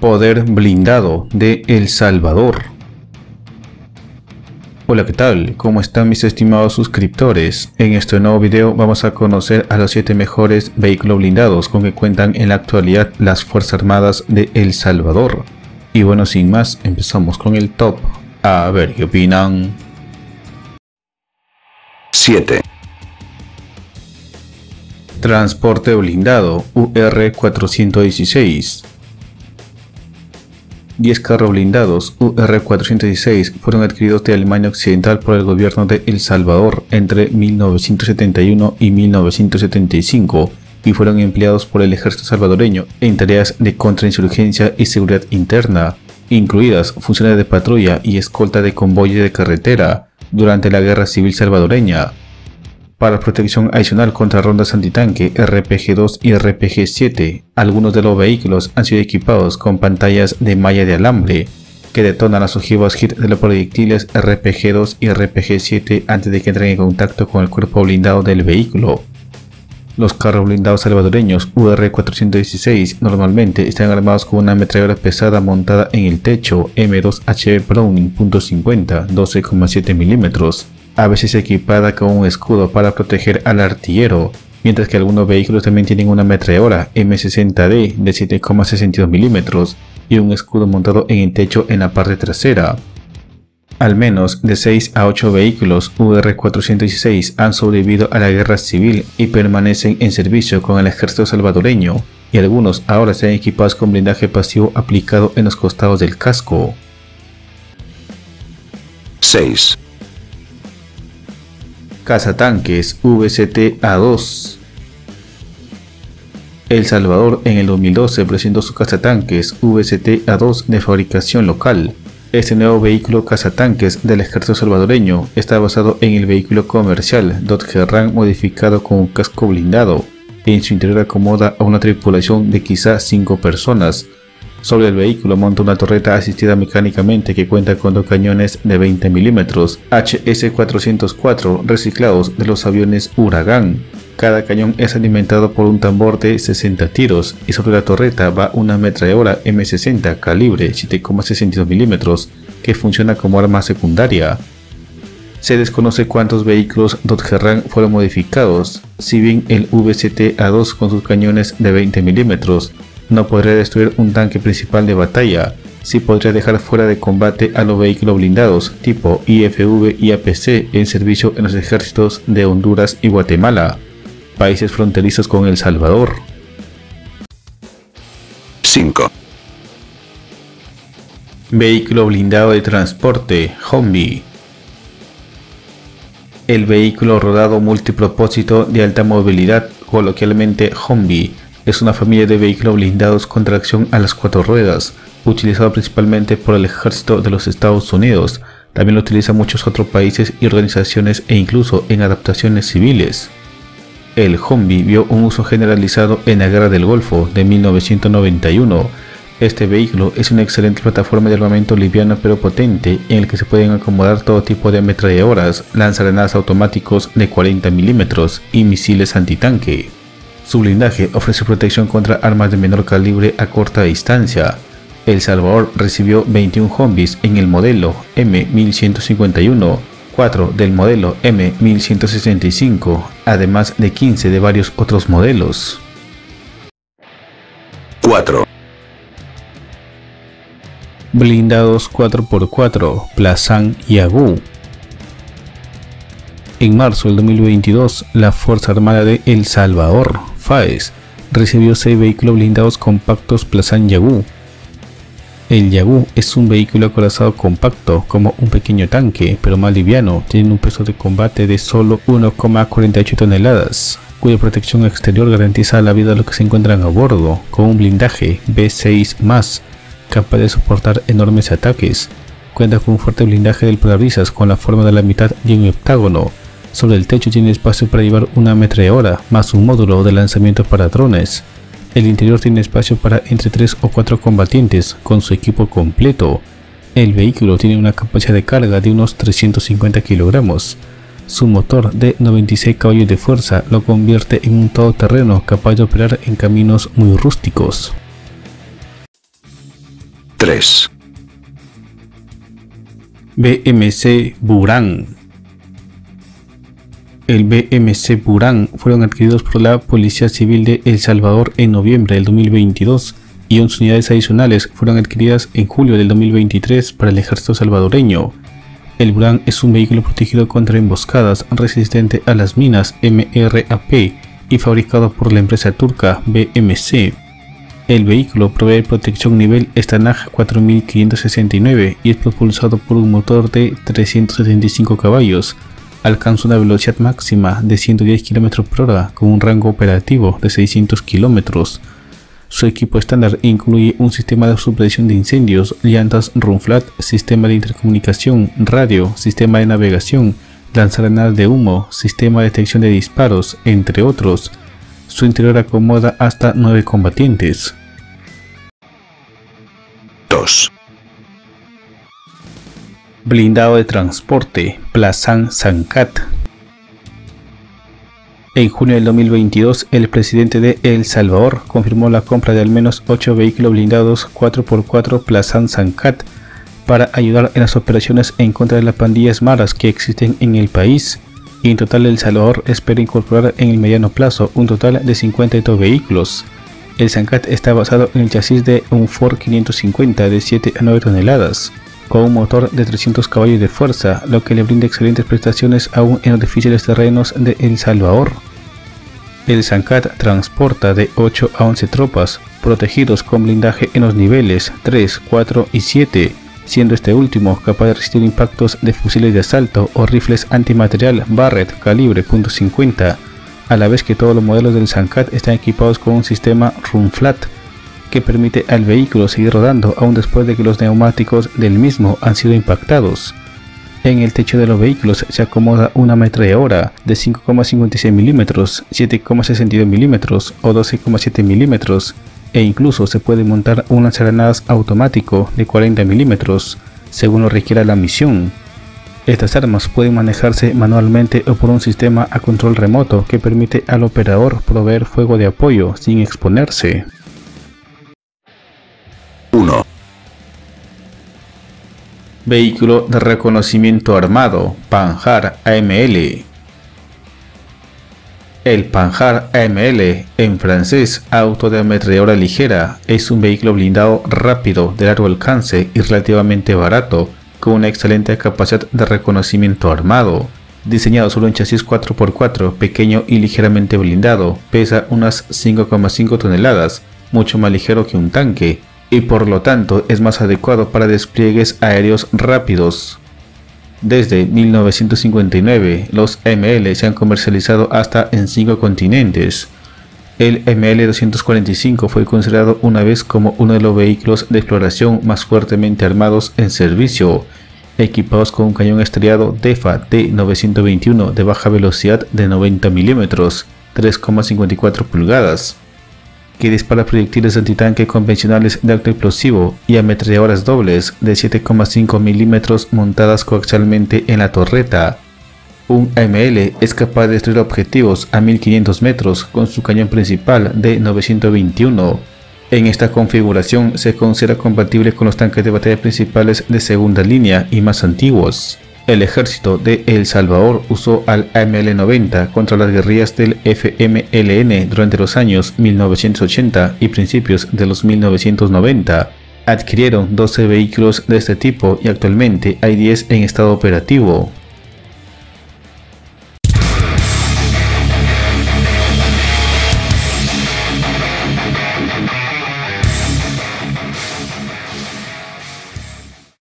Poder blindado de El Salvador. Hola, ¿qué tal? ¿Cómo están mis estimados suscriptores? En este nuevo video vamos a conocer a los 7 mejores vehículos blindados con que cuentan en la actualidad las Fuerzas Armadas de El Salvador. Y bueno, sin más, empezamos con el top. A ver qué opinan. 7. Transporte blindado UR-416. 10 carros blindados UR-416 fueron adquiridos de Alemania Occidental por el gobierno de El Salvador entre 1971 y 1975 y fueron empleados por el ejército salvadoreño en tareas de contrainsurgencia y seguridad interna, incluidas funciones de patrulla y escolta de convoyes de carretera durante la Guerra Civil Salvadoreña. Para protección adicional contra rondas antitanque RPG-2 y RPG-7, algunos de los vehículos han sido equipados con pantallas de malla de alambre que detonan las ojivas HIT de los proyectiles RPG-2 y RPG-7 antes de que entren en contacto con el cuerpo blindado del vehículo. Los carros blindados salvadoreños UR-416 normalmente están armados con una ametralladora pesada montada en el techo M2HB Browning .50 12,7 mm. A veces equipada con un escudo para proteger al artillero, mientras que algunos vehículos también tienen una ametralladora M60D de 7,62 mm y un escudo montado en el techo en la parte trasera. Al menos de 6 a 8 vehículos UR-416 han sobrevivido a la guerra civil y permanecen en servicio con el ejército salvadoreño, y algunos ahora están equipados con blindaje pasivo aplicado en los costados del casco. 6. Cazatanques VCT-A2. El Salvador en el 2012 presentó su cazatanques VCT-A2 de fabricación local. Este nuevo vehículo cazatanques del ejército salvadoreño está basado en el vehículo comercial Dodge Ram modificado con un casco blindado. En su interior acomoda a una tripulación de quizá 5 personas. Sobre el vehículo monta una torreta asistida mecánicamente que cuenta con 2 cañones de 20 mm HS-404 reciclados de los aviones Huracán. Cada cañón es alimentado por un tambor de 60 tiros y sobre la torreta va una ametralladora M60 calibre 7,62 mm que funciona como arma secundaria. Se desconoce cuántos vehículos Dodge Ram fueron modificados, si bien el VCT-A2 con sus cañones de 20 mm no podría destruir un tanque principal de batalla, sí podría dejar fuera de combate a los vehículos blindados tipo IFV y APC en servicio en los ejércitos de Honduras y Guatemala, países fronterizos con El Salvador. 5. Vehículo blindado de transporte Humvee. El vehículo rodado multipropósito de alta movilidad, coloquialmente Humvee, es una familia de vehículos blindados con tracción a las 4 ruedas, utilizado principalmente por el ejército de los Estados Unidos. También lo utilizan muchos otros países y organizaciones e incluso en adaptaciones civiles. El Humvee vio un uso generalizado en la Guerra del Golfo de 1991. Este vehículo es una excelente plataforma de armamento liviano pero potente en el que se pueden acomodar todo tipo de ametralladoras, lanzagranadas automáticos de 40 mm y misiles antitanque. Su blindaje ofrece protección contra armas de menor calibre a corta distancia. El Salvador recibió 21 Humvees en el modelo M1151, 4 del modelo M1165, además de 15 de varios otros modelos. 4. Blindados 4x4 Plazan Yagú. En marzo del 2022, la Fuerza Armada de El Salvador, FAES, recibió 6 vehículos blindados compactos Plazan Yagú. El Yagú es un vehículo acorazado compacto, como un pequeño tanque, pero más liviano. Tiene un peso de combate de solo 1,48 toneladas, cuya protección exterior garantiza la vida de los que se encuentran a bordo, con un blindaje B6+, capaz de soportar enormes ataques. Cuenta con un fuerte blindaje del parabrisas con la forma de la mitad de un heptágono. Sobre el techo tiene espacio para llevar una ametralladora más un módulo de lanzamiento para drones. El interior tiene espacio para entre 3 o 4 combatientes con su equipo completo. El vehículo tiene una capacidad de carga de unos 350 kilogramos. Su motor de 96 caballos de fuerza lo convierte en un todoterreno capaz de operar en caminos muy rústicos. 3. BMC Buran. El BMC Buran fueron adquiridos por la Policía Civil de El Salvador en noviembre del 2022 y 11 unidades adicionales fueron adquiridas en julio del 2023 para el ejército salvadoreño. El Buran es un vehículo protegido contra emboscadas, resistente a las minas MRAP y fabricado por la empresa turca BMC. El vehículo provee protección nivel STANAG 4569 y es propulsado por un motor de 375 caballos. Alcanza una velocidad máxima de 110 km/h con un rango operativo de 600 km. Su equipo estándar incluye un sistema de supresión de incendios, llantas run-flat, sistema de intercomunicación, radio, sistema de navegación, lanzagranadas de humo, sistema de detección de disparos, entre otros. Su interior acomoda hasta 9 combatientes. 2. Blindado de transporte Plazan Sancat. En junio del 2022, el presidente de El Salvador confirmó la compra de al menos 8 vehículos blindados 4x4 Plazan Sancat para ayudar en las operaciones en contra de las pandillas maras que existen en el país. Y en total El Salvador espera incorporar en el mediano plazo un total de 52 vehículos. El Sancat está basado en el chasis de un Ford 550 de 7 a 9 toneladas, con un motor de 300 caballos de fuerza, lo que le brinda excelentes prestaciones aún en los difíciles terrenos de El Salvador. El Sancat transporta de 8 a 11 tropas, protegidos con blindaje en los niveles 3, 4 y 7, siendo este último capaz de resistir impactos de fusiles de asalto o rifles antimaterial Barrett calibre .50, a la vez que todos los modelos del Sancat están equipados con un sistema run-flat, que permite al vehículo seguir rodando aún después de que los neumáticos del mismo han sido impactados. En el techo de los vehículos se acomoda una ametralladora de 5,56 mm, 7,62 mm o 12,7 mm, e incluso se puede montar un lanzagranadas automático de 40 mm, según lo requiera la misión. Estas armas pueden manejarse manualmente o por un sistema a control remoto que permite al operador proveer fuego de apoyo sin exponerse. 1. Vehículo de reconocimiento armado Panhard AML. El Panhard AML, en francés auto de ametralladora ligera, es un vehículo blindado rápido, de largo alcance y relativamente barato, con una excelente capacidad de reconocimiento armado. Diseñado solo en chasis 4x4, pequeño y ligeramente blindado, pesa unas 5,5 toneladas, mucho más ligero que un tanque, y por lo tanto es más adecuado para despliegues aéreos rápidos. Desde 1959, los ML se han comercializado hasta en 5 continentes. El ML-245 fue considerado una vez como uno de los vehículos de exploración más fuertemente armados en servicio, equipados con un cañón estrellado DEFA T921 de baja velocidad de 90 mm, 3,54 pulgadas, que dispara proyectiles antitanque convencionales de alto explosivo y ametralladoras dobles de 7,5 mm montadas coaxialmente en la torreta. Un AML es capaz de destruir objetivos a 1500 metros con su cañón principal de 921. En esta configuración se considera compatible con los tanques de batalla principales de segunda línea y más antiguos. El ejército de El Salvador usó al AML-90 contra las guerrillas del FMLN durante los años 1980 y principios de los 1990. Adquirieron 12 vehículos de este tipo y actualmente hay 10 en estado operativo.